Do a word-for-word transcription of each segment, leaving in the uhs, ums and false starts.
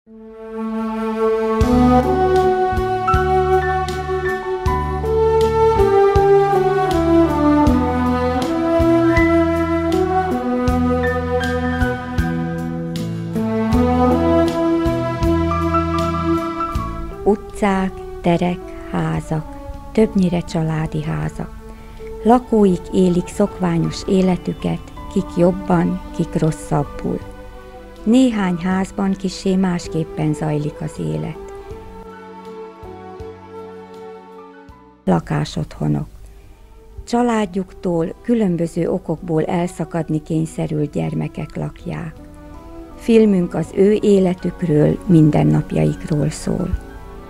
Utcák, terek, házak, többnyire családi házak. Lakóik élik szokványos életüket, kik jobban, kik rosszabbul. Néhány házban kissé másképpen zajlik az élet. Lakásotthonok. Családjuktól különböző okokból elszakadni kényszerült gyermekek lakják. Filmünk az ő életükről, mindennapjaikról szól.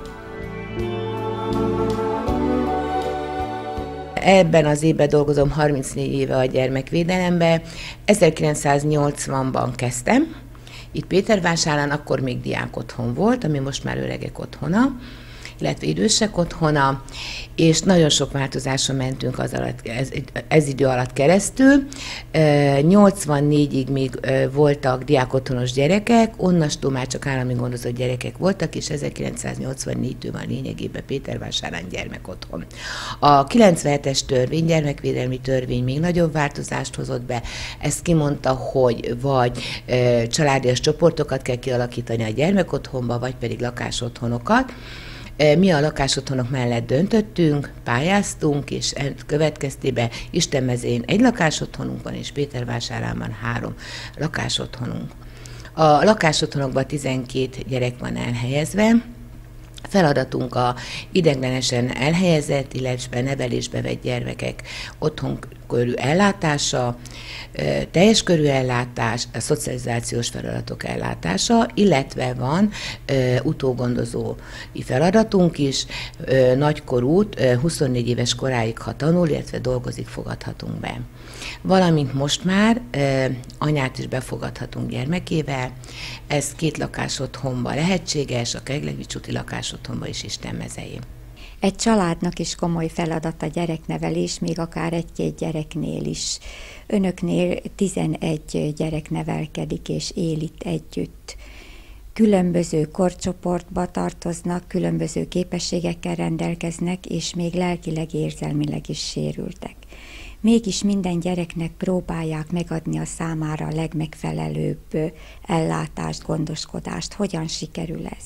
Ebben az évben dolgozom harmincnégy éve a gyermekvédelemben. ezerkilencszáznyolcvanban kezdtem. Itt Pétervásárán akkor még diákotthon volt, ami most már öregek otthona, illetve idősek otthona, és nagyon sok változáson mentünk az alatt, ez, ez idő alatt keresztül. nyolcvannégyig még voltak diákotthonos gyerekek, onnastól már csak állami gondozott gyerekek voltak, és ezerkilencszáznyolcvannégytől van lényegében Pétervásárán gyermekotthon. A kilencvenhetes törvény, gyermekvédelmi törvény még nagyobb változást hozott be. Ez kimondta, hogy vagy családias csoportokat kell kialakítani a gyermekotthonba, vagy pedig lakásotthonokat. Mi a lakásotthonok mellett döntöttünk, pályáztunk, és következtében Istenmezén egy lakásotthonunk van, és Pétervásárán van három lakásotthonunk. A lakásotthonokban tizenkét gyerek van elhelyezve. Feladatunk a ideiglenesen elhelyezett, illetve nevelésbe vett gyermekek otthonkörű ellátása, teljes körű ellátás, a szocializációs feladatok ellátása, illetve van utógondozói feladatunk is, nagykorút, huszonnégy éves koráig, ha tanul, illetve dolgozik, fogadhatunk be. Valamint most már e, anyát is befogadhatunk gyermekével, ez két lakásotthonban lehetséges, a Keglevics úti lakásotthonban is Istenmezei. Egy családnak is komoly feladat a gyereknevelés, még akár egy-két gyereknél is. Önöknél tizenegy gyerek nevelkedik és él itt együtt. Különböző korcsoportba tartoznak, különböző képességekkel rendelkeznek, és még lelkileg, érzelmileg is sérültek. Mégis minden gyereknek próbálják megadni a számára a legmegfelelőbb ellátást, gondoskodást. Hogyan sikerül ez?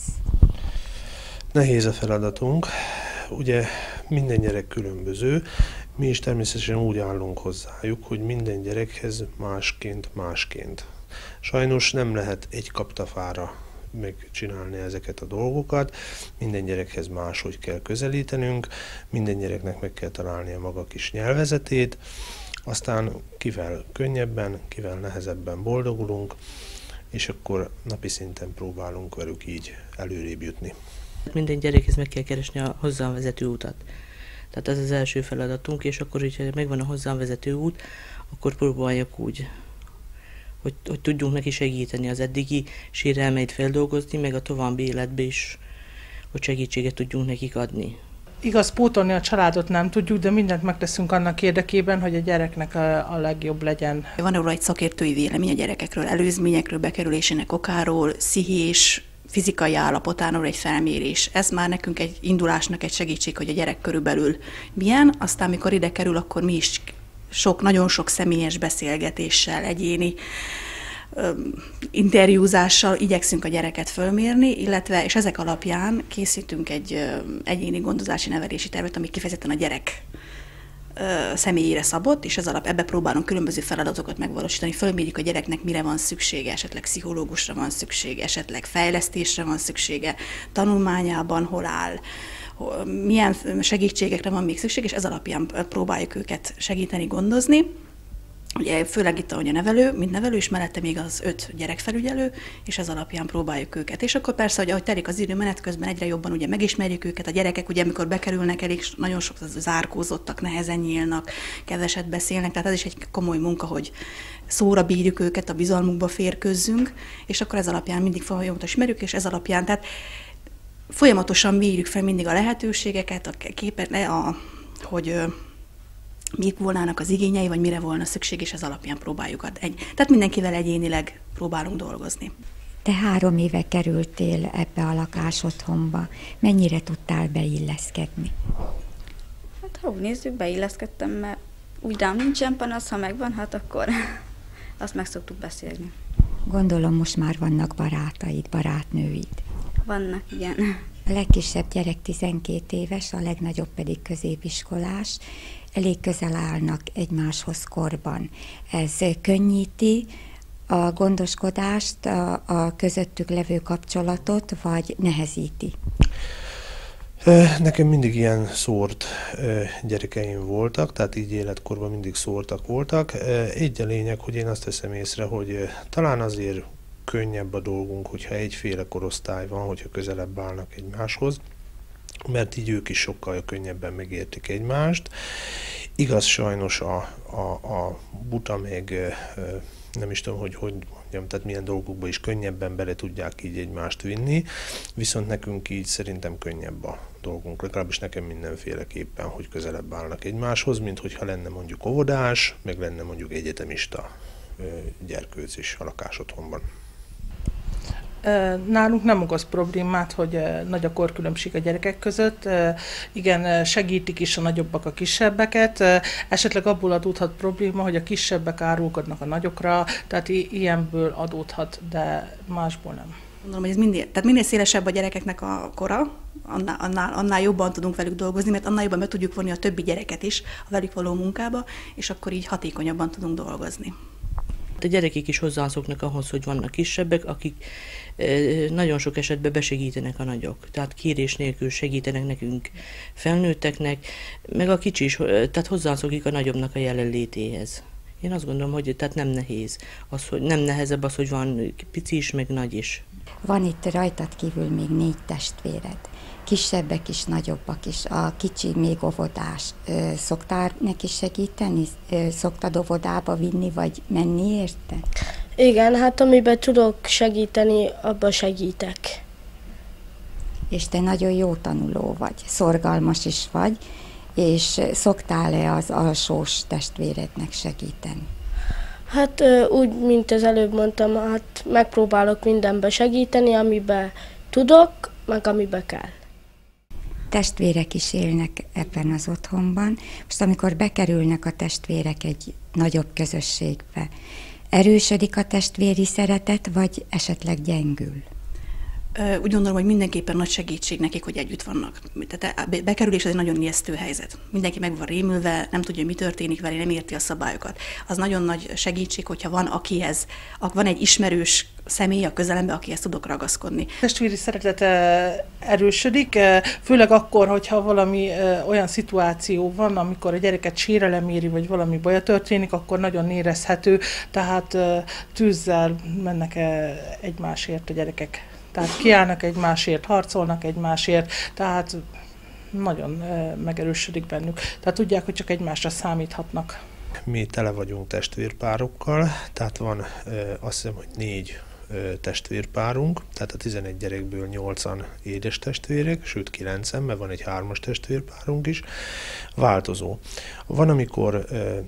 Nehéz a feladatunk. Ugye minden gyerek különböző. Mi is természetesen úgy állunk hozzájuk, hogy minden gyerekhez másként, másként. Sajnos nem lehet egy kaptafára megcsinálni ezeket a dolgokat. Minden gyerekhez máshogy kell közelítenünk, minden gyereknek meg kell találni a maga kis nyelvezetét, aztán kivel könnyebben, kivel nehezebben boldogulunk, és akkor napi szinten próbálunk velük így előrébb jutni. Minden gyerekhez meg kell keresni a hozzám vezető utat. Tehát ez az első feladatunk, és akkor, hogyha megvan a hozzám vezető út, akkor próbáljuk úgy, Hogy, hogy tudjunk neki segíteni az eddigi sérelmeit feldolgozni, meg a további életbe is, hogy segítséget tudjunk nekik adni. Igaz, pótolni a családot nem tudjuk, de mindent megteszünk annak érdekében, hogy a gyereknek a, a legjobb legyen. Van róla egy szakértői vélemény a gyerekekről, előzményekről, bekerülésének okáról, pszichés, fizikai állapotáról egy felmérés. Ez már nekünk egy indulásnak egy segítség, hogy a gyerek körülbelül milyen, aztán mikor ide kerül, akkor mi is Sok, nagyon sok személyes beszélgetéssel, egyéni ö, interjúzással igyekszünk a gyereket fölmérni, illetve, és ezek alapján készítünk egy ö, egyéni gondozási nevelési tervet, ami kifejezetten a gyerek ö, személyére szabott, és ez alap ebbe próbálunk különböző feladatokat megvalósítani. Fölmérjük a gyereknek, mire van szüksége, esetleg pszichológusra van szüksége, esetleg fejlesztésre van szüksége, tanulmányában hol áll, milyen segítségekre van még szükség, és ez alapján próbáljuk őket segíteni, gondozni. Ugye főleg itt, ahogy a nevelő, mint nevelő, és mellette még az öt gyerekfelügyelő, és ez alapján próbáljuk őket. És akkor persze, hogy ahogy telik az idő, menet közben egyre jobban ugye megismerjük őket, a gyerekek ugye amikor bekerülnek, elég nagyon sok zárkózottak, nehezen nyílnak, keveset beszélnek, tehát ez is egy komoly munka, hogy szóra bírjuk őket, a bizalmukba férkőzzünk, és akkor ez alapján mindig folyamatosan ismerjük, és ez alapján, tehát folyamatosan mérjük fel mindig a lehetőségeket, a képet, a, hogy mik volnának az igényei, vagy mire volna szükség, és ez alapján próbáljuk. Egy, tehát mindenkivel egyénileg próbálunk dolgozni. Te három éve kerültél ebbe a lakásotthonba. Mennyire tudtál beilleszkedni? Hát ha úgy nézzük, beilleszkedtem, mert úgy rám nincsen panasz, ha megvan, hát akkor azt meg szoktuk beszélni. Gondolom most már vannak barátaid, barátnőid. Vannak, igen. A legkisebb gyerek tizenkét éves, a legnagyobb pedig középiskolás. Elég közel állnak egymáshoz korban. Ez könnyíti a gondoskodást, a, a közöttük levő kapcsolatot, vagy nehezíti? Nekem mindig ilyen szórt gyerekeim voltak, tehát így életkorban mindig szórtak voltak. Egy a lényeg, hogy én azt veszem észre, hogy talán azért könnyebb a dolgunk, hogyha egyféle korosztály van, hogyha közelebb állnak egymáshoz, mert így ők is sokkal könnyebben megértik egymást. Igaz, sajnos a, a, a buta meg nem is tudom, hogy hogy mondjam, tehát milyen dolgokba is könnyebben bele tudják így egymást vinni, viszont nekünk így szerintem könnyebb a dolgunk, legalábbis nekem mindenféleképpen, hogy közelebb állnak egymáshoz, mint hogyha lenne mondjuk óvodás, meg lenne mondjuk egyetemista gyerkőc is a lakásotthonban. Nálunk nem okoz problémát, hogy nagy a korkülönbség a gyerekek között. Igen, segítik is a nagyobbak a kisebbeket. Esetleg abból adódhat probléma, hogy a kisebbek árulkodnak a nagyokra, tehát ilyenből adódhat, de másból nem. Gondolom, hogy ez minél, tehát minél szélesebb a gyerekeknek a kora, annál, annál, annál jobban tudunk velük dolgozni, mert annál jobban meg tudjuk vonni a többi gyereket is a velük való munkába, és akkor így hatékonyabban tudunk dolgozni. A gyerekek is hozzászoknak ahhoz, hogy vannak kisebbek, akik nagyon sok esetben besegítenek a nagyok. Tehát kérés nélkül segítenek nekünk felnőtteknek, meg a kicsi is, tehát hozzászokik a nagyobbnak a jelenlétéhez. Én azt gondolom, hogy tehát nem nehéz. Az, hogy nem nehezebb az, hogy van pici is, meg nagy is. Van itt rajtad kívül még négy testvéred. Kisebbek is, nagyobbak is. A kicsi még óvodás. Szoktál neki segíteni? Szoktad óvodába vinni, vagy menni érte? Igen, hát amiben tudok segíteni, abban segítek. És te nagyon jó tanuló vagy, szorgalmas is vagy, és szoktál-e az alsós testvérednek segíteni? Hát úgy, mint az előbb mondtam, hát megpróbálok mindenben segíteni, amiben tudok, meg amiben kell. Testvérek is élnek ebben az otthonban. Most amikor bekerülnek a testvérek egy nagyobb közösségbe, erősödik a testvéri szeretet, vagy esetleg gyengül? Úgy gondolom, hogy mindenképpen nagy segítség nekik, hogy együtt vannak. Tehát a bekerülés az egy nagyon ijesztő helyzet. Mindenki meg van rémülve, nem tudja, mi történik vele, nem érti a szabályokat. Az nagyon nagy segítség, hogyha van akihez, van egy ismerős személy a közelemben, akihez tudok ragaszkodni. A testvéri szeretet erősödik, főleg akkor, hogyha valami olyan szituáció van, amikor a gyereket sérelem éri, vagy valami baja történik, akkor nagyon érezhető, tehát tűzzel mennek egymásért a gyerekek. Tehát kiállnak egymásért, harcolnak egymásért, tehát nagyon megerősödik bennük. Tehát tudják, hogy csak egymásra számíthatnak. Mi tele vagyunk testvérpárokkal, tehát van azt hiszem, hogy négy testvérpárunk, tehát a tizenegy gyerekből nyolcan édes testvérek, sőt kilencen, mert van egy hármas testvérpárunk is, változó. Van, amikor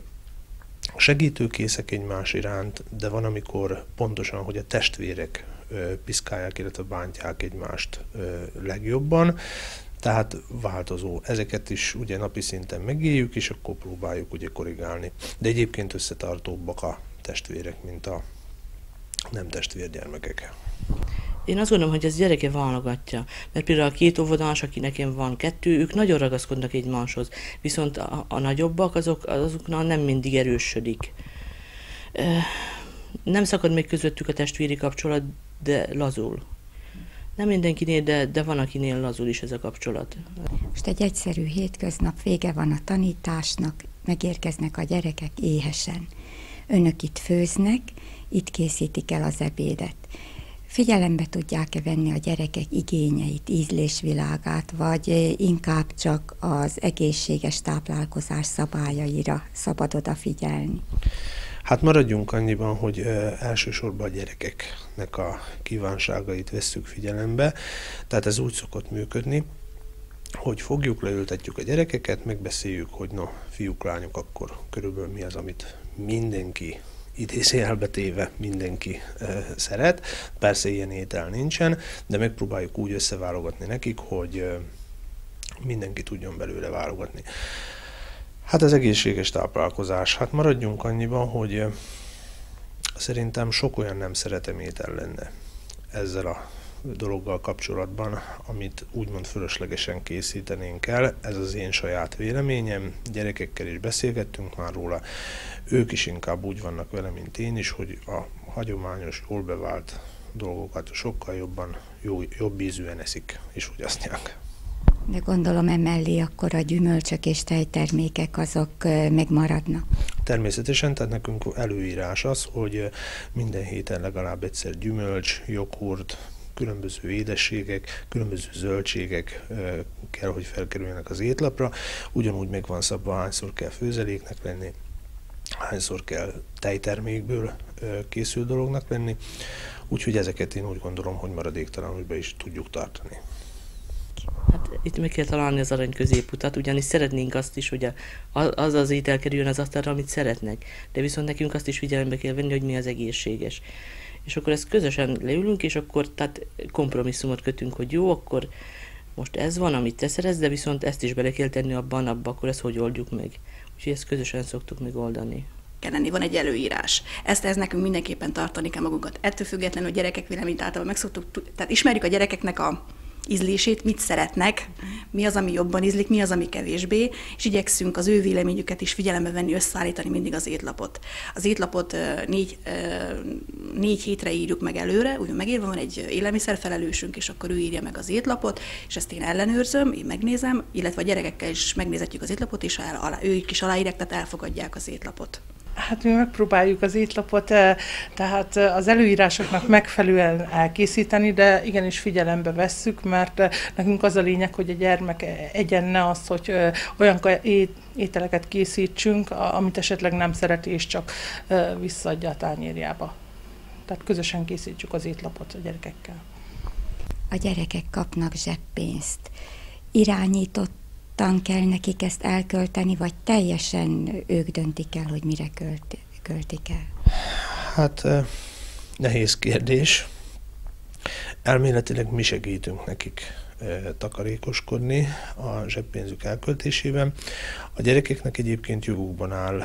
segítőkészek egymás iránt, de van, amikor pontosan, hogy a testvérek piszkálják, illetve bántják egymást legjobban, tehát változó. Ezeket is ugye napi szinten megéljük, és akkor próbáljuk ugye korrigálni. De egyébként összetartóbbak a testvérek, mint a nem testvérgyermekek. Én azt gondolom, hogy ez gyereke válogatja, mert például a két óvodás, aki nekem van kettő, ők nagyon ragaszkodnak egymáshoz, viszont a, a nagyobbak azok, azoknál nem mindig erősödik. Nem szakad meg közöttük a testvéri kapcsolat, de lazul. Nem mindenkinél, de, de van, akinél lazul is ez a kapcsolat. Most egy egyszerű hétköznap, vége van a tanításnak, megérkeznek a gyerekek éhesen. Önök itt főznek, itt készítik el az ebédet. Figyelembe tudják-e venni a gyerekek igényeit, ízlésvilágát, vagy inkább csak az egészséges táplálkozás szabályaira szabad odafigyelni? Hát maradjunk annyiban, hogy elsősorban a gyerekeknek a kívánságait vesszük figyelembe, tehát ez úgy szokott működni, hogy fogjuk, leültetjük a gyerekeket, megbeszéljük, hogy na, fiúk, lányok, akkor körülbelül mi az, amit mindenki idézőjelbe téve mindenki e, szeret. Persze ilyen étel nincsen, de megpróbáljuk úgy összeválogatni nekik, hogy e, mindenki tudjon belőle válogatni. Hát az egészséges táplálkozás. Hát maradjunk annyiban, hogy e, szerintem sok olyan nem szeretem étel lenne ezzel a dologgal kapcsolatban, amit úgymond fölöslegesen készítenénk el. Ez az én saját véleményem. Gyerekekkel is beszélgettünk már róla. Ők is inkább úgy vannak vele, mint én is, hogy a hagyományos, jól bevált dolgokat sokkal jobban, jó, jobb ízűen eszik és fogyasztják. De gondolom emellé akkor a gyümölcsök és tejtermékek azok megmaradnak. Természetesen, tehát nekünk előírás az, hogy minden héten legalább egyszer gyümölcs, joghurt, különböző édességek, különböző zöldségek kell, hogy felkerüljenek az étlapra. Ugyanúgy meg van szabva, hányszor kell főzeléknek lenni, hányszor kell tejtermékből készült dolognak lenni. Úgyhogy ezeket én úgy gondolom, hogy maradéktalanul be is tudjuk tartani. Hát itt meg kell találni az arany középutat, ugyanis szeretnénk azt is, hogy az az étel kerüljön az asztalra, amit szeretnek, de viszont nekünk azt is figyelembe kell venni, hogy mi az egészséges. És akkor ezt közösen leülünk, és akkor tehát kompromisszumot kötünk, hogy jó, akkor most ez van, amit te szeretsz, de viszont ezt is bele kell tenni abban, abban, akkor ezt hogy oldjuk meg. Úgyhogy ezt közösen szoktuk megoldani. Kell lenni, van egy előírás. Ezt ez nekünk mindenképpen tartani kell magunkat. Ettől függetlenül a gyerekek véleményt általában megszoktuk, tehát ismerjük a gyerekeknek a ízlését, mit szeretnek, mi az, ami jobban ízlik, mi az, ami kevésbé, és igyekszünk az ő véleményüket is figyelembe venni, összeállítani mindig az étlapot. Az étlapot négy, négy hétre írjuk meg előre, úgy megírva van egy élelmiszerfelelősünk, és akkor ő írja meg az étlapot, és ezt én ellenőrzöm, én megnézem, illetve a gyerekekkel is megnézetjük az étlapot, és el, alá, ők is aláírják, tehát elfogadják az étlapot. Hát mi megpróbáljuk az étlapot, tehát az előírásoknak megfelelően elkészíteni, de igenis figyelembe vesszük, mert nekünk az a lényeg, hogy a gyermek egyen ne azt, hogy olyan ételeket készítsünk, amit esetleg nem szereti, és csak visszaadja a tányérjába. Tehát közösen készítsük az étlapot a gyerekekkel. A gyerekek kapnak zseppénzt. Irányított tan kell nekik ezt elkölteni, vagy teljesen ők döntik el, hogy mire költ, költik el? Hát nehéz kérdés. Elméletileg mi segítünk nekik takarékoskodni a zseppénzük elköltésében. A gyerekeknek egyébként jogukban áll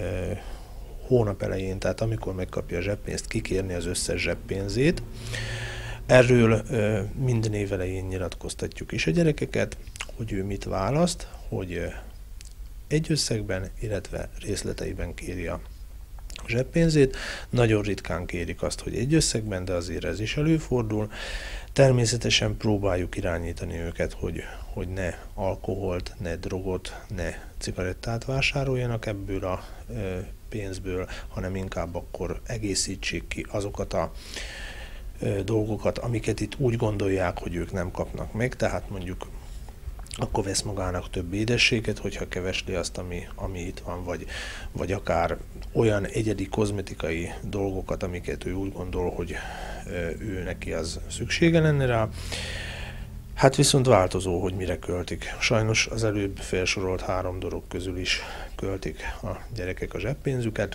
hónap elején, tehát amikor megkapja a zseppénzt, kikérni az összes zseppénzét. Erről minden év elején nyilatkoztatjuk is a gyerekeket, hogy ő mit választ, hogy egy összegben, illetve részleteiben kéri a zseppénzét. Nagyon ritkán kérik azt, hogy egy összegben, de azért ez is előfordul. Természetesen próbáljuk irányítani őket, hogy, hogy ne alkoholt, ne drogot, ne cigarettát vásároljanak ebből a pénzből, hanem inkább akkor egészítsék ki azokat a dolgokat, amiket itt úgy gondolják, hogy ők nem kapnak meg, tehát mondjuk akkor vesz magának több édességet, hogyha kevesli azt, ami, ami itt van, vagy, vagy akár olyan egyedi kozmetikai dolgokat, amiket ő úgy gondol, hogy ő neki az szüksége lenne rá. Hát viszont változó, hogy mire költik. Sajnos az előbb felsorolt három dolog közül is költik a gyerekek a zseppénzüket,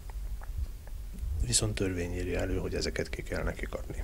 viszont törvény írja elő, hogy ezeket ki kell nekik adni.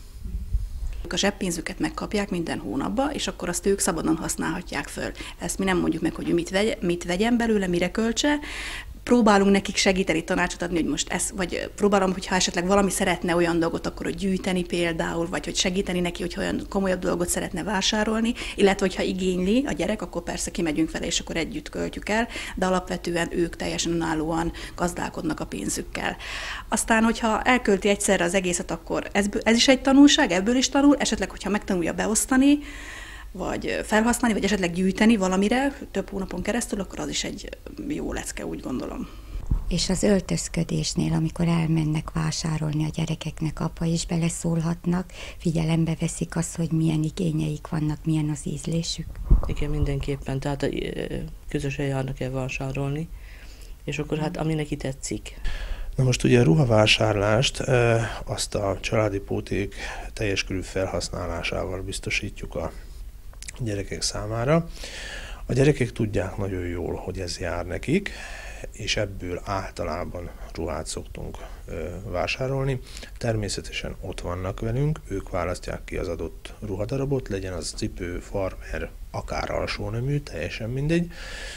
A zseppénzüket megkapják minden hónapban, és akkor azt ők szabadon használhatják föl. Ezt mi nem mondjuk meg, hogy mit, vegy, mit vegyen belőle, mire költse. Próbálunk nekik segíteni, tanácsot adni, hogy most ez, vagy próbálom, hogyha esetleg valami szeretne olyan dolgot, akkor hogy gyűjteni például, vagy hogy segíteni neki, hogyha olyan komolyabb dolgot szeretne vásárolni, illetve hogyha igényli a gyerek, akkor persze kimegyünk vele, és akkor együtt költjük el, de alapvetően ők teljesen önállóan gazdálkodnak a pénzükkel. Aztán, hogyha elkölti egyszerre az egészet, akkor ez, ez is egy tanulság, ebből is tanul, esetleg, hogyha megtanulja beosztani, vagy felhasználni, vagy esetleg gyűjteni valamire több hónapon keresztül, akkor az is egy jó lecke, úgy gondolom. És az öltözködésnél, amikor elmennek vásárolni a gyerekeknek, apa is beleszólhatnak, figyelembe veszik azt, hogy milyen igényeik vannak, milyen az ízlésük? Igen, mindenképpen, tehát közösen járnak el vásárolni, és akkor hát ami neki tetszik. Na most ugye a ruhavásárlást azt a családi póték teljes körű felhasználásával biztosítjuk a gyerekek számára. A gyerekek tudják nagyon jól, hogy ez jár nekik, és ebből általában ruhát szoktunk ö, vásárolni. Természetesen ott vannak velünk, ők választják ki az adott ruhadarabot, legyen az cipő, farmer, akár alsónemű, teljesen mindegy.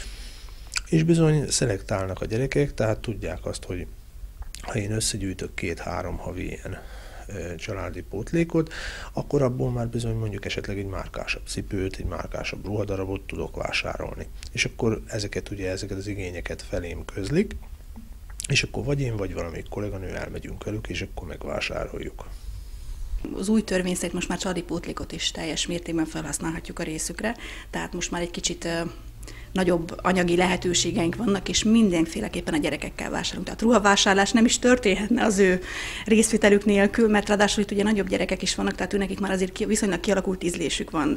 És bizony szelektálnak a gyerekek, tehát tudják azt, hogy ha én összegyűjtök két-három havi ilyen ö, családi pótlékot, akkor abból már bizony mondjuk esetleg egy márkásabb cipőt, egy márkásabb ruhadarabot tudok vásárolni. És akkor ezeket ugye, ezeket az igényeket felém közlik, és akkor vagy én, vagy valamelyik kolléganő elmegyünk velük, és akkor megvásároljuk. Az új törvény szerint most már családi pótlékot is teljes mértékben felhasználhatjuk a részükre, tehát most már egy kicsit ö, nagyobb anyagi lehetőségeink vannak, és mindenféleképpen a gyerekekkel vásárolunk. Tehát ruhavásárlás nem is történhetne az ő részvételük nélkül, mert ráadásul itt ugye nagyobb gyerekek is vannak, tehát őnekik már azért viszonylag kialakult ízlésük van,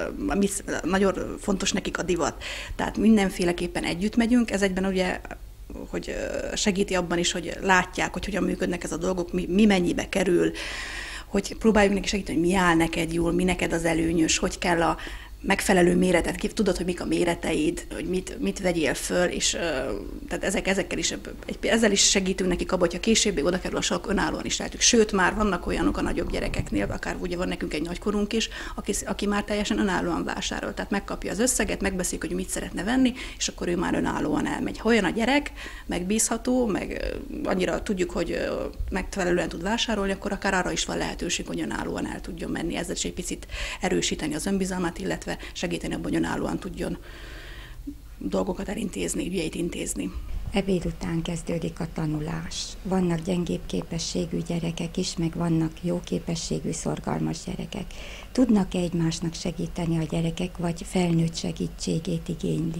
nagyon fontos nekik a divat. Tehát mindenféleképpen együtt megyünk, ez egyben ugye hogy segíti abban is, hogy látják, hogy hogyan működnek ez a dolgok, mi, mi mennyibe kerül, hogy próbáljuk neki segíteni, hogy mi áll neked jól, mi neked az előnyös, hogy kell a megfelelő méretet, ki tudod, hogy mik a méreteid, hogy mit, mit vegyél föl, és uh, tehát ezek, ezekkel is, ezzel is segítünk nekik abban, hogyha később oda kerül a sok, önállóan is lehetünk. Sőt, már vannak olyanok a nagyobb gyerekeknél, akár ugye van nekünk egy nagykorunk is, aki, aki már teljesen önállóan vásárol. Tehát megkapja az összeget, megbeszéljük, hogy mit szeretne venni, és akkor ő már önállóan elmegy. Ha olyan a gyerek, megbízható, meg annyira tudjuk, hogy megfelelően tud vásárolni, akkor akár arra is van lehetőség, hogy önállóan el tudjon menni. Ezzel is egy picit erősíteni az önbizalmát, illetve segíteni abban, hogy önállóan tudjon dolgokat elintézni, ügyeit intézni. Ebéd után kezdődik a tanulás. Vannak gyengébb képességű gyerekek is, meg vannak jó képességű, szorgalmas gyerekek. Tudnak-e egymásnak segíteni a gyerekek, vagy felnőtt segítségét igénylik?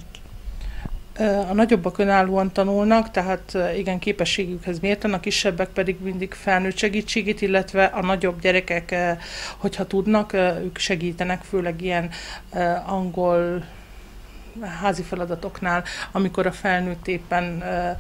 A nagyobbak önállóan tanulnak, tehát igen, képességükhez mérten, a kisebbek pedig mindig felnőtt segítségét, illetve a nagyobb gyerekek, hogyha tudnak, ők segítenek, főleg ilyen angol házi feladatoknál, amikor a felnőtt éppen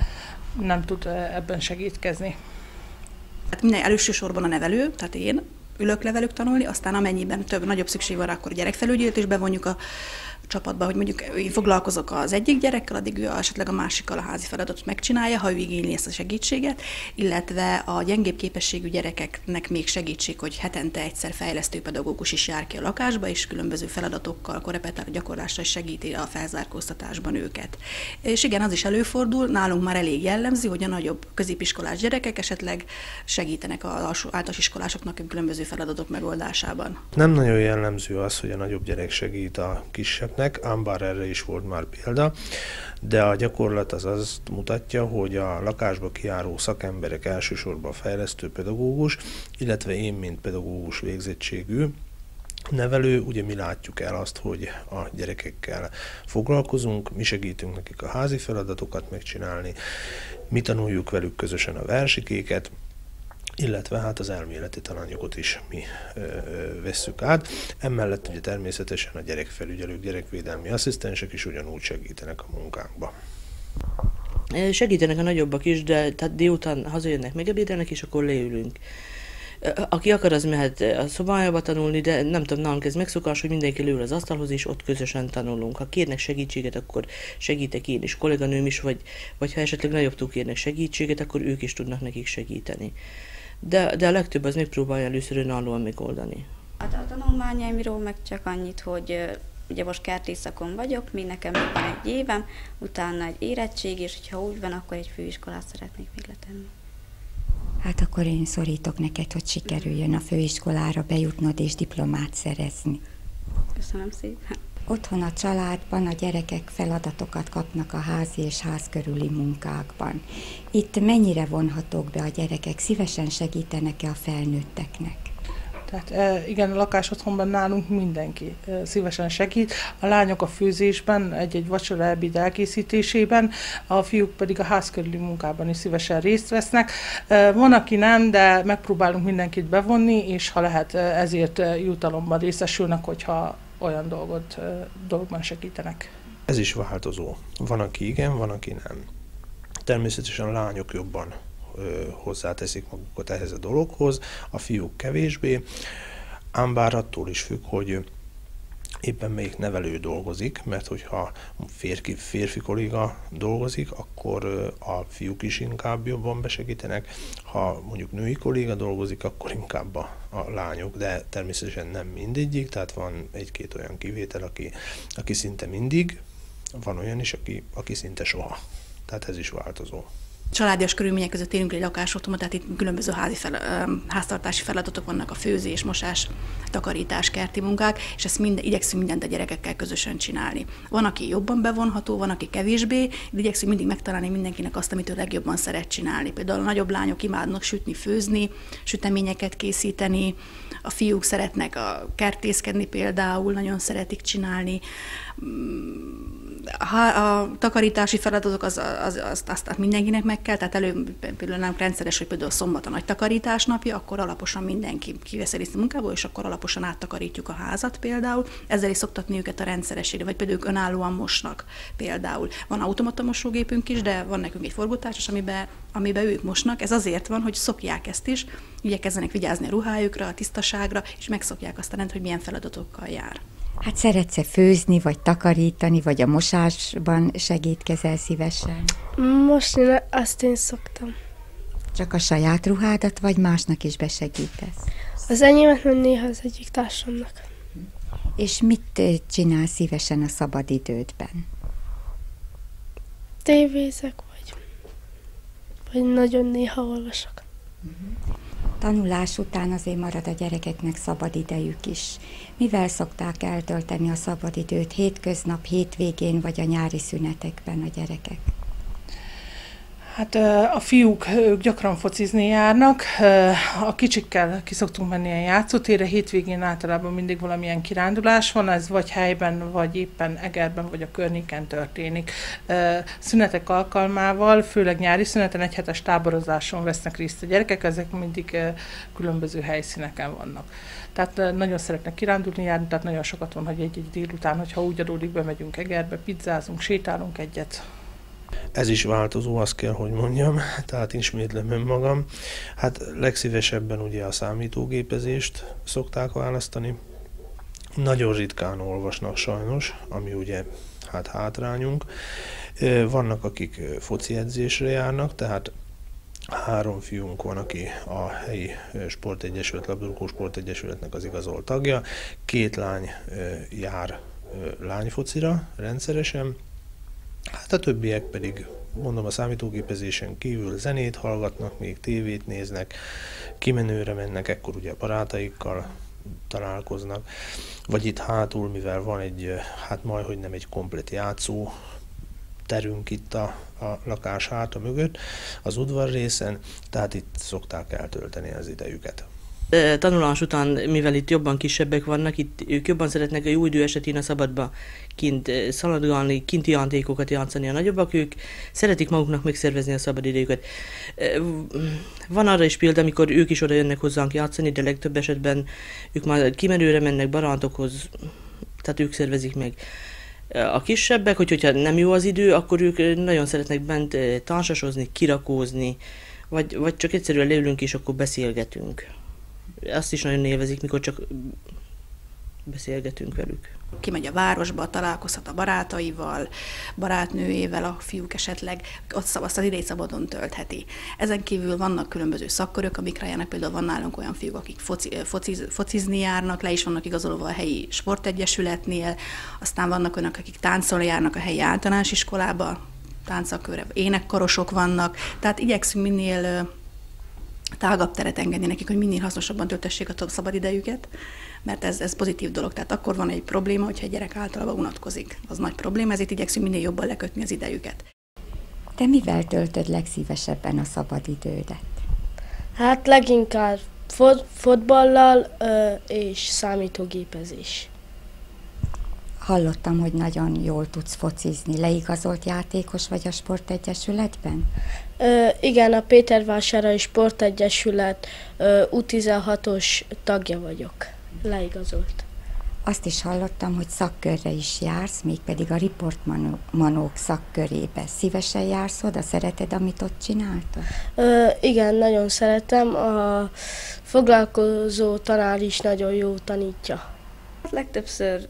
nem tud ebben segítkezni. Hát minden elsősorban a nevelő, tehát én ülök le velük tanulni, aztán amennyiben több, nagyobb szükség van, akkor a gyerekfelügyelőt is bevonjuk a csapatba, hogy mondjuk én foglalkozok az egyik gyerekkel, addig ő esetleg a másikkal a házi feladatot megcsinálja, ha ő igényli ezt a segítséget, illetve a gyengébb képességű gyerekeknek még segítség, hogy hetente egyszer fejlesztő pedagógus is jár ki a lakásba, és különböző feladatokkal, korrepetáló gyakorlással segíti a felzárkóztatásban őket. És igen, az is előfordul, nálunk már elég jellemző, hogy a nagyobb középiskolás gyerekek esetleg segítenek az általános iskolásoknak a különböző feladatok megoldásában. Nem nagyon jellemző az, hogy a nagyobb gyerek segít a kisebb, ám bár erre is volt már példa, de a gyakorlat az azt mutatja, hogy a lakásba kijáró szakemberek, elsősorban a fejlesztő pedagógus, illetve én, mint pedagógus végzettségű nevelő, ugye mi látjuk el azt, hogy a gyerekekkel foglalkozunk, mi segítünk nekik a házi feladatokat megcsinálni, mi tanuljuk velük közösen a versikéket, illetve hát az elméleti tananyagot is mi ö, ö, vesszük át. Emellett ugye természetesen a gyerekfelügyelők, gyerekvédelmi asszisztensek is ugyanúgy segítenek a munkánkba. Segítenek a nagyobbak is, de tehát délután hazajönnek, megebédelnek, és akkor leülünk. Aki akar, az mehet a szobájába tanulni, de nem tudom, nálunk ez megszokás, hogy mindenki leül az asztalhoz, és ott közösen tanulunk. Ha kérnek segítséget, akkor segítek én is, kolléganőm is, vagy, vagy ha esetleg nagyobbtól kérnek segítséget, akkor ők is tudnak nekik segíteni. De, de a legtöbb az megpróbálja először önállóan megoldani. A tanulmányaimról meg csak annyit, hogy ugye most kertészakon vagyok, még nekem még van egy évem, utána egy érettség, és ha úgy van, akkor egy főiskolát szeretnék még letenni. Hát akkor én szorítok neked, hogy sikerüljön a főiskolára bejutnod és diplomát szerezni. Köszönöm szépen. Otthon a családban a gyerekek feladatokat kapnak a házi és ház körüli munkákban. Itt mennyire vonhatók be a gyerekek, szívesen segítenek-e a felnőtteknek? Tehát igen, a lakás otthonban nálunk mindenki szívesen segít. A lányok a főzésben, egy-egy vacsora ebéd elkészítésében, a fiúk pedig a ház körüli munkában is szívesen részt vesznek. Van, aki nem, de megpróbálunk mindenkit bevonni, és ha lehet, ezért jutalomban részesülnek, hogyha olyan dolgot, dolgban segítenek. Ez is változó. Van, aki igen, van, aki nem. Természetesen a lányok jobban ö, hozzáteszik magukat ehhez a dologhoz, a fiúk kevésbé, ám bár attól is függ, hogy éppen melyik nevelő dolgozik, mert hogyha férfi, férfi kolléga dolgozik, akkor a fiúk is inkább jobban besegítenek, ha mondjuk női kolléga dolgozik, akkor inkább a, a lányok, de természetesen nem mindegyik, tehát van egy-két olyan kivétel, aki, aki szinte mindig, van olyan is, aki, aki szinte soha. Tehát ez is változó. Családias körülmények között élünk egy lakásotthonban, tehát itt különböző házi fel, háztartási feladatok vannak, a főzés, mosás, takarítás, kerti munkák, és ezt minden, igyekszünk mindent a gyerekekkel közösen csinálni. Van, aki jobban bevonható, van, aki kevésbé, de igyekszünk mindig megtalálni mindenkinek azt, amit ő legjobban szeret csinálni. Például a nagyobb lányok imádnak sütni, főzni, süteményeket készíteni, a fiúk szeretnek a kertészkedni például, nagyon szeretik csinálni. A takarítási feladatok az, az, az, azt mindenkinek meg kell, tehát elő például nem rendszeres, hogy például szombat a nagy takarítás napja, akkor alaposan mindenki kivesz részt a munkából, és akkor alaposan áttakarítjuk a házat például. Ezzel is szoktatni őket a rendszerességre, vagy például ők önállóan mosnak például. Van automata mosógépünk is, de van nekünk egy forgótásos, amiben, amiben ők mosnak. Ez azért van, hogy szokják ezt is, igyekezzenek vigyázni a ruhájukra, a tisztaságra, és megszokják azt a rend, hogy milyen feladatokkal jár. Hát szeretsz-e főzni, vagy takarítani, vagy a mosásban segítkezel szívesen? Most én azt én szoktam. Csak a saját ruhádat, vagy másnak is besegítesz? Az enyémet, mert néha az egyik társamnak. És mit csinál szívesen a szabadidődben? Tévézek, vagy, vagy nagyon néha olvasok. Tanulás után azért marad a gyerekeknek szabadidejük is. Mivel szokták eltölteni a szabadidőt hétköznap, hétvégén vagy a nyári szünetekben a gyerekek? Hát a fiúk ők gyakran focizni járnak, a kicsikkel ki szoktunk menni a játszótérre, hétvégén általában mindig valamilyen kirándulás van, ez vagy helyben, vagy éppen Egerben, vagy a környéken történik. Szünetek alkalmával, főleg nyári szüneten egyhetes táborozáson vesznek részt a gyerekek, ezek mindig különböző helyszíneken vannak. Tehát nagyon szeretnek kirándulni járni, tehát nagyon sokat van, hogy egy-egy délután, hogyha úgy adódik, bemegyünk Egerbe, pizzázunk, sétálunk egyet. Ez is változó, azt kell, hogy mondjam, tehát ismétlem önmagam. Hát legszívesebben ugye a számítógépezést szokták választani. Nagyon ritkán olvasnak sajnos, ami ugye hát hátrányunk. Vannak, akik foci edzésre járnak, tehát három fiunk van, aki a helyi sportegyesület, labdarúgó sportegyesületnek az igazolt tagja. Két lány jár lányfocira rendszeresen. Hát a többiek pedig, mondom, a számítógépezésen kívül zenét hallgatnak, még tévét néznek, kimenőre mennek, ekkor ugye a barátaikkal találkoznak, vagy itt hátul, mivel van egy, hát majdhogy nem egy komplett játszó terünk itt a, a lakás háta mögött, az udvar részen, tehát itt szokták eltölteni az idejüket. Tanulás után, mivel itt jobban kisebbek vannak, itt ők jobban szeretnek a jó idő esetén a szabadba kint szaladgálni, kinti játékokat játszani. A nagyobbak, ők szeretik maguknak megszervezni a szabadidejüket. Van arra is példa, amikor ők is oda jönnek hozzánk játszani, de legtöbb esetben ők már kimenőre mennek barátokhoz, tehát ők szervezik meg. A kisebbek, hogy, hogyha nem jó az idő, akkor ők nagyon szeretnek bent társasozni, kirakózni, vagy, vagy csak egyszerűen leülünk és akkor beszélgetünk. Azt is nagyon élvezik, mikor csak beszélgetünk velük. Kimegy a városba, találkozhat a barátaival, barátnőjével, a fiúk esetleg ott azt az idejét szabadon töltheti. Ezen kívül vannak különböző szakkörök, amikre járnak, például van nálunk olyan fiúk, akik foci, fociz, focizni járnak, le is vannak igazolva a helyi sportegyesületnél, aztán vannak olyanok, akik táncolni járnak a helyi általános iskolába, táncakkörre, énekkarosok vannak, tehát igyekszünk minél tágabb teret engedni nekik, hogy minél hasznosabban töltessék a szabadidejüket, mert ez, ez pozitív dolog. Tehát akkor van egy probléma, hogyha egy gyerek általában unatkozik. Az nagy probléma, ezért igyekszünk minél jobban lekötni az idejüket. Te mivel töltöd legszívesebben a szabadidődet? Hát leginkább fot- fotballal ö, és számítógépezés. Hallottam, hogy nagyon jól tudsz focizni. Leigazolt játékos vagy a sportegyesületben? Ö, igen, a Pétervásárai Sportegyesület ö, U tizenhatos tagja vagyok. Leigazolt. Azt is hallottam, hogy szakkörre is jársz, mégpedig a riportmanók szakkörébe. Szívesen jársz oda? Szereted, amit ott csináltad? Ö, igen, nagyon szeretem. A foglalkozó tanár is nagyon jó tanítja. Legtöbbször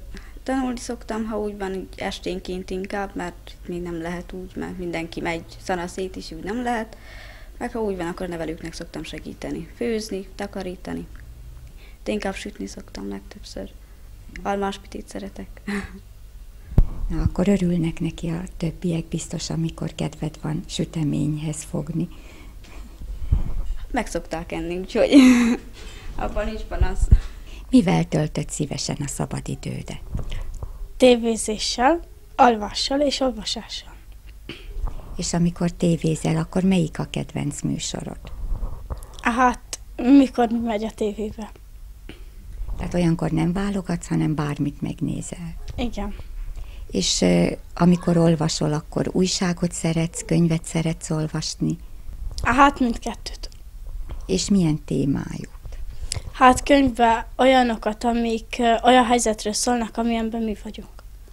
Tanulni szoktam, ha úgy van, úgy esténként inkább, mert még nem lehet úgy, mert mindenki megy szanaszét is, úgy nem lehet. Meg ha úgy van, akkor nevelőknek szoktam segíteni. Főzni, takarítani. De inkább sütni szoktam legtöbbször. Almáspitit szeretek. Na, akkor örülnek neki a többiek biztos, amikor kedved van süteményhez fogni. Meg szokták enni, úgyhogy abban nincs panasz. Mivel töltött szívesen a szabadidődet? Tévézéssel, alvással és olvasással. És amikor tévézel, akkor melyik a kedvenc műsorod? Hát, mikor megy a tévébe? Tehát olyankor nem válogatsz, hanem bármit megnézel. Igen. És uh, amikor olvasol, akkor újságot szeretsz, könyvet szeretsz olvasni? Hát mindkettőt. És milyen témájú? Hát könyvben olyanokat, amik uh, olyan helyzetről szólnak, amilyenben mi vagyunk.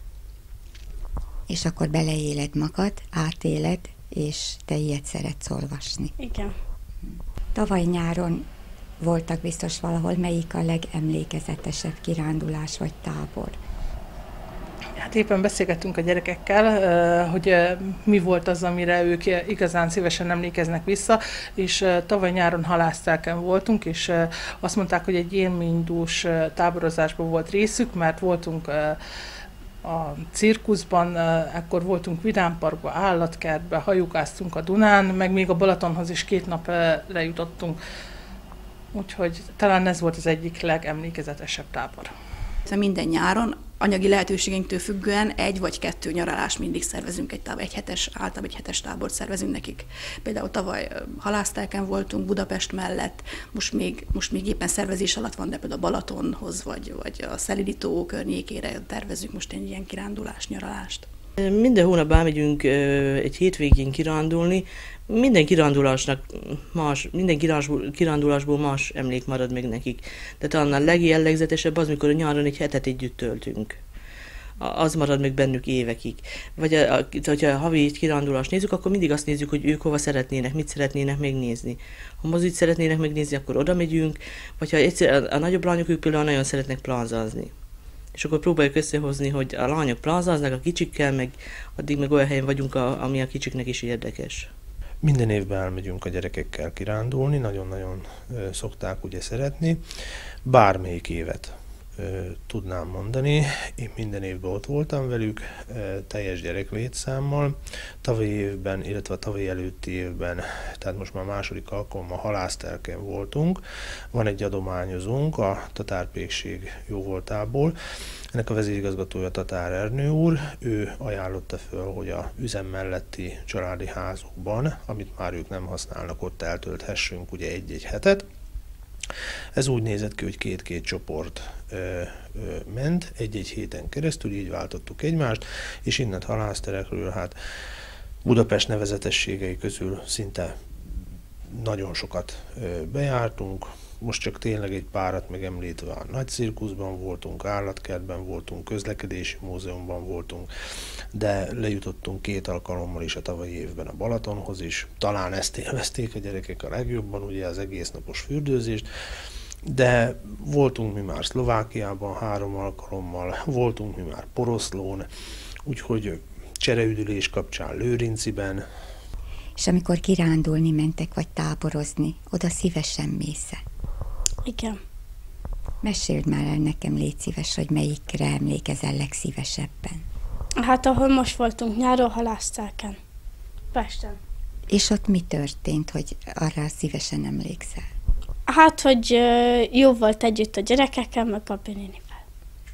És akkor beleéled magad, átéled, és te ilyet szeretsz olvasni. Igen. Tavaly nyáron voltak biztos valahol, melyik a legemlékezetesebb kirándulás vagy tábor? Hát éppen beszélgettünk a gyerekekkel, hogy mi volt az, amire ők igazán szívesen emlékeznek vissza, és tavaly nyáron halásztelken voltunk, és azt mondták, hogy egy élménydús táborozásban volt részük, mert voltunk a cirkuszban, akkor voltunk Vidámparkban, állatkertben, hajókáztunk a Dunán, meg még a Balatonhoz is két nap lejutottunk. Úgyhogy talán ez volt az egyik legemlékezetesebb tábor. Minden nyáron anyagi lehetőségeinktől függően egy vagy kettő nyaralás mindig szervezünk, egy, tábor, egy hetes, általában egy hetes tábort szervezünk nekik. Például tavaly halásztelken voltunk Budapest mellett, most még, most még éppen szervezés alatt van, de például a Balatonhoz, vagy, vagy a Szelidító környékére tervezünk most egy ilyen kirándulás, nyaralást. Minden hónapban elmegyünk egy hétvégén kirándulni. Minden kirándulásnak más, minden kirándulásból más emlék marad meg nekik. De talán a legjellegzetesebb az, mikor a nyáron egy hetet együtt töltünk. Az marad meg bennük évekig. Vagy a, a, hogyha a havi kirándulást nézzük, akkor mindig azt nézzük, hogy ők hova szeretnének, mit szeretnének megnézni. Ha mozit szeretnének megnézni, akkor oda megyünk, vagy ha egyszer a, a nagyobb lányok, ők például nagyon szeretnek plázázni. És akkor próbáljuk összehozni, hogy a lányok plázáznak a kicsikkel, meg addig meg olyan helyen vagyunk, a, ami a kicsiknek is érdekes. Minden évben elmegyünk a gyerekekkel kirándulni, nagyon-nagyon ö, szokták ugye szeretni. Bármelyik évet ö, tudnám mondani, én minden évben ott voltam velük, ö, teljes gyereklétszámmal. Tavalyi évben, illetve a tavalyi előtti évben, tehát most már második alkalommal halásztelken voltunk. Van egy adományozónk a Tatárpékség jóvoltából. Ennek a vezérigazgatója Tatár Ernő úr, ő ajánlotta föl, hogy a üzem melletti családi házukban, amit már ők nem használnak, ott eltölthessünk ugye egy-egy hetet. Ez úgy nézett ki, hogy két-két csoport ö, ö, ment egy-egy héten keresztül, így váltottuk egymást, és innen halászterekről hát Budapest nevezetességei közül szinte nagyon sokat ö, bejártunk. Most csak tényleg egy párat megemlítve a nagy cirkuszban voltunk, állatkertben voltunk, közlekedési múzeumban voltunk, de lejutottunk két alkalommal is a tavalyi évben a Balatonhoz is. Talán ezt élvezték a gyerekek a legjobban, ugye az egész napos fürdőzést, de voltunk mi már Szlovákiában három alkalommal, voltunk mi már Poroszlón, úgyhogy csereüdülés kapcsán Lőrinciben. És amikor kirándulni mentek, vagy táborozni, oda szívesen mész-e? Igen. Meséld már el nekem, légy szíves, hogy melyikre emlékezel legszívesebben. Hát ahol most voltunk nyáron halásztelken. Pesten. És ott mi történt, hogy arra szívesen emlékszel? Hát, hogy jó volt együtt a gyerekekkel, meg a nénivel.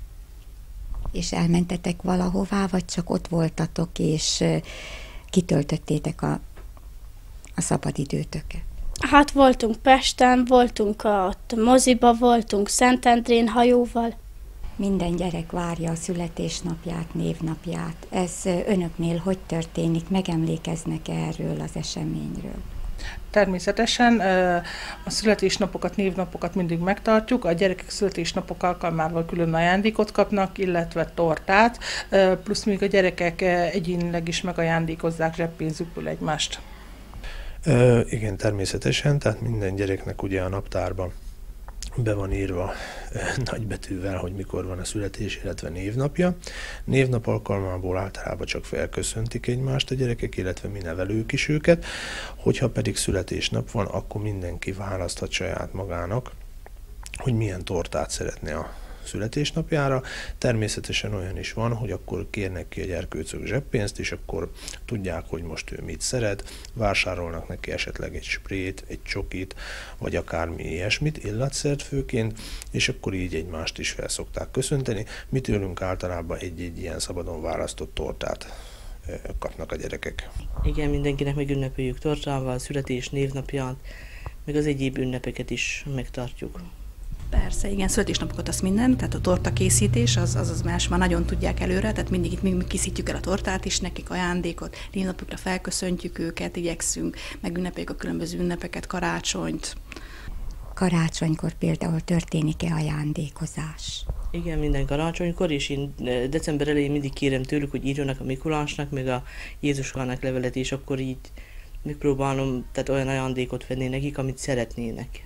És elmentetek valahová, vagy csak ott voltatok, és kitöltöttétek a, a szabadidőtöket? Hát voltunk Pesten, voltunk ott moziba, voltunk Szentendrén hajóval. Minden gyerek várja a születésnapját, névnapját. Ez önöknél hogy történik? Megemlékeznek erről az eseményről? Természetesen a születésnapokat, névnapokat mindig megtartjuk, a gyerekek születésnapok alkalmával külön ajándékot kapnak, illetve tortát, plusz még a gyerekek egyénileg is megajándékozzák zseppénzükből egymást. Ö, igen, természetesen, tehát minden gyereknek ugye a naptárban be van írva nagybetűvel, hogy mikor van a születés, illetve névnapja. Névnap alkalmából általában csak felköszöntik egymást a gyerekek, illetve mi nevelők is őket. Hogyha pedig születésnap van, akkor mindenki választhat saját magának, hogy milyen tortát szeretne a születésnapjára. Természetesen olyan is van, hogy akkor kérnek ki a gyerkőcök zseppénzt, és akkor tudják, hogy most ő mit szeret, vásárolnak neki esetleg egy sprét, egy csokit, vagy akármi ilyesmit, illatszert főként, és akkor így egymást is fel szokták köszönteni. Mi tőlünk általában egy-egy ilyen szabadon választott tortát kapnak a gyerekek. Igen, mindenkinek megünnepeljük tortával, születés, névnapját, meg az egyéb ünnepeket is megtartjuk. Persze, igen, születésnapokat az minden, tehát a torta készítés, az, az, az más már nagyon tudják előre, tehát mindig itt mi készítjük el a tortát is, nekik ajándékot, névnapokra felköszöntjük őket, igyekszünk, megünnepeljük a különböző ünnepeket, karácsonyt. Karácsonykor például történik-e ajándékozás? Igen, minden karácsonykor, és én december elején mindig kérem tőlük, hogy írjanak a Mikulásnak, meg a Jézuskának levelet, és akkor így megpróbálom tehát olyan ajándékot venni nekik, amit szeretnének.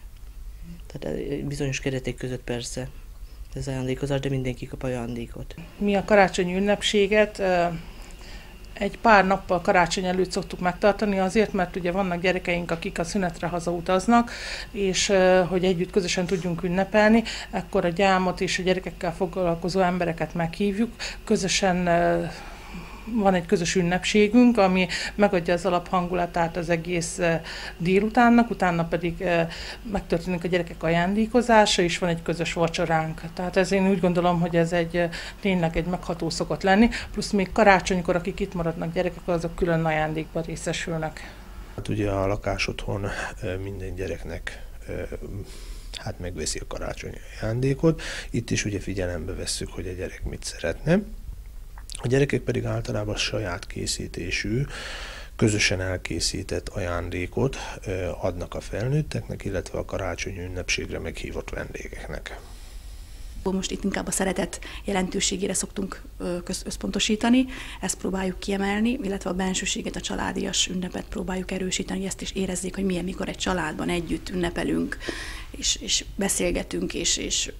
Tehát bizonyos keretek között persze ez ajándékozás, de mindenki kap ajándékot. Mi a karácsonyi ünnepséget egy pár nappal karácsony előtt szoktuk megtartani, azért, mert ugye vannak gyerekeink, akik a szünetre hazautaznak, és hogy együtt közösen tudjunk ünnepelni, akkor a gyámot és a gyerekekkel foglalkozó embereket meghívjuk, közösen van egy közös ünnepségünk, ami megadja az alaphangulatát az egész délutánnak, utána pedig megtörténik a gyerekek ajándékozása, és van egy közös vacsoránk. Tehát ez én úgy gondolom, hogy ez egy tényleg egy megható szokott lenni, plusz még karácsonykor, akik itt maradnak gyerekek, azok külön ajándékban részesülnek. Hát ugye a lakás otthon minden gyereknek hát megveszi a karácsonyi ajándékot. Itt is ugye figyelembe vesszük, hogy a gyerek mit szeretne. A gyerekek pedig általában saját készítésű, közösen elkészített ajándékot adnak a felnőtteknek, illetve a karácsonyi ünnepségre meghívott vendégeknek. Most itt inkább a szeretet jelentőségére szoktunk összpontosítani, ezt próbáljuk kiemelni, illetve a bensőséget, a családias ünnepet próbáljuk erősíteni, hogy ezt is érezzék, hogy milyen, mikor egy családban együtt ünnepelünk, és, és beszélgetünk, és, és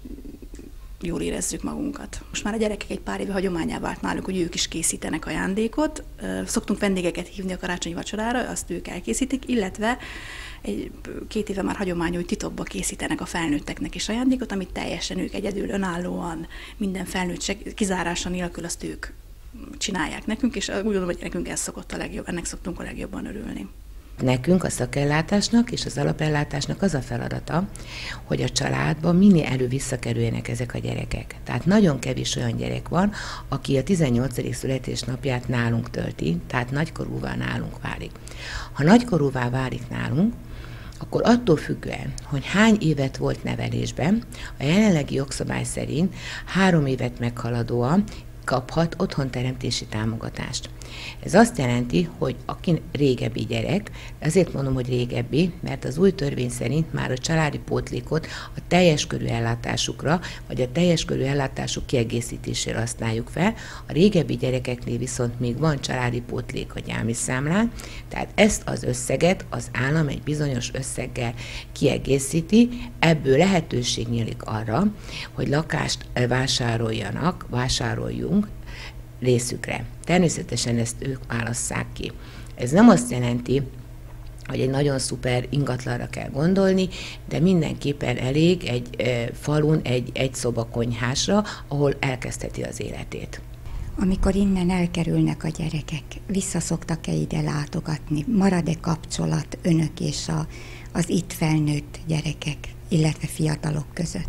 jól érezzük magunkat. Most már a gyerekek egy pár éve hagyományá vált náluk, hogy ők is készítenek ajándékot. Szoktunk vendégeket hívni a karácsonyi vacsorára, azt ők elkészítik, illetve egy, két éve már hagyomány, hogy titokba készítenek a felnőtteknek is ajándékot, amit teljesen ők egyedül, önállóan, minden felnőtt kizárása nélkül azt ők csinálják nekünk, és úgy gondolom, hogy nekünk ez szokott a legjobb, ennek szoktunk a legjobban örülni. Nekünk a szakellátásnak és az alapellátásnak az a feladata, hogy a családban minél előbb visszakerüljenek ezek a gyerekek. Tehát nagyon kevés olyan gyerek van, aki a tizennyolcadik születésnapját nálunk tölti, tehát nagykorúvá nálunk válik. Ha nagykorúvá válik nálunk, akkor attól függően, hogy hány évet volt nevelésben, a jelenlegi jogszabály szerint három évet meghaladóan kaphat otthonteremtési támogatást. Ez azt jelenti, hogy aki régebbi gyerek, azért mondom, hogy régebbi, mert az új törvény szerint már a családi pótlékot a teljes körű ellátásukra, vagy a teljes körű ellátásuk kiegészítésére használjuk fel. A régebbi gyerekeknél viszont még van családi pótlék a gyámi számlán, tehát ezt az összeget az állam egy bizonyos összeggel kiegészíti, ebből lehetőség nyílik arra, hogy lakást vásároljanak, vásároljunk részükre. Természetesen ezt ők válasszák ki. Ez nem azt jelenti, hogy egy nagyon szuper ingatlanra kell gondolni, de mindenképpen elég egy e, falun egy egy szoba konyhásra, ahol elkezdheti az életét. Amikor innen elkerülnek a gyerekek, visszaszoktak-e ide látogatni? Marad-e kapcsolat önök és a, az itt felnőtt gyerekek, illetve fiatalok között?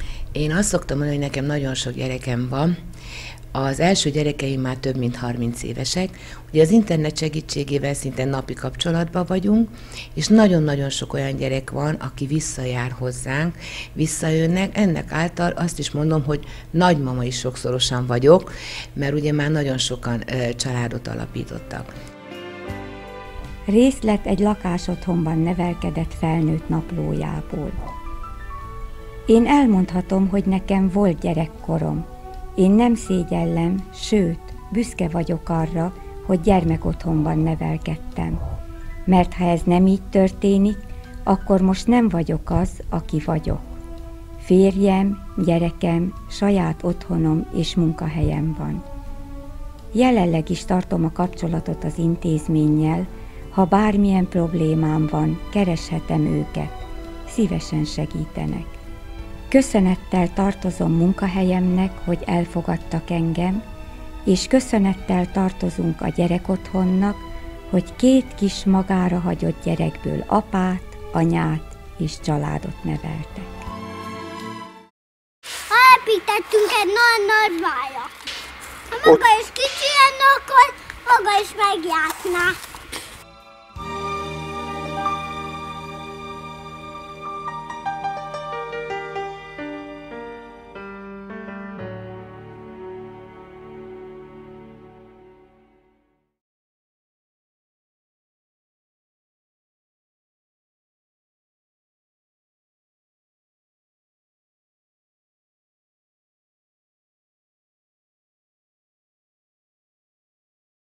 Én azt szoktam mondani, hogy nekem nagyon sok gyerekem van. Az első gyerekeim már több mint harminc évesek, ugye az internet segítségével szinte napi kapcsolatban vagyunk, és nagyon-nagyon sok olyan gyerek van, aki visszajár hozzánk, visszajönnek, ennek által azt is mondom, hogy nagymama is sokszorosan vagyok, mert ugye már nagyon sokan ö, családot alapítottak. Részlet egy lakásotthonban nevelkedett felnőtt naplójából. Én elmondhatom, hogy nekem volt gyerekkorom. Én nem szégyellem, sőt, büszke vagyok arra, hogy gyermekotthonban nevelkedtem. Mert ha ez nem így történik, akkor most nem vagyok az, aki vagyok. Férjem, gyerekem, saját otthonom és munkahelyem van. Jelenleg is tartom a kapcsolatot az intézménnyel, ha bármilyen problémám van, kereshetem őket. Szívesen segítenek. Köszönettel tartozom munkahelyemnek, hogy elfogadtak engem, és köszönettel tartozunk a gyerekotthonnak, hogy két kis magára hagyott gyerekből apát, anyát és családot neveltek. Ha építettünk egy nagy nagy vájat. Ha maga is kicsi lenne, akkor maga is megjátszná.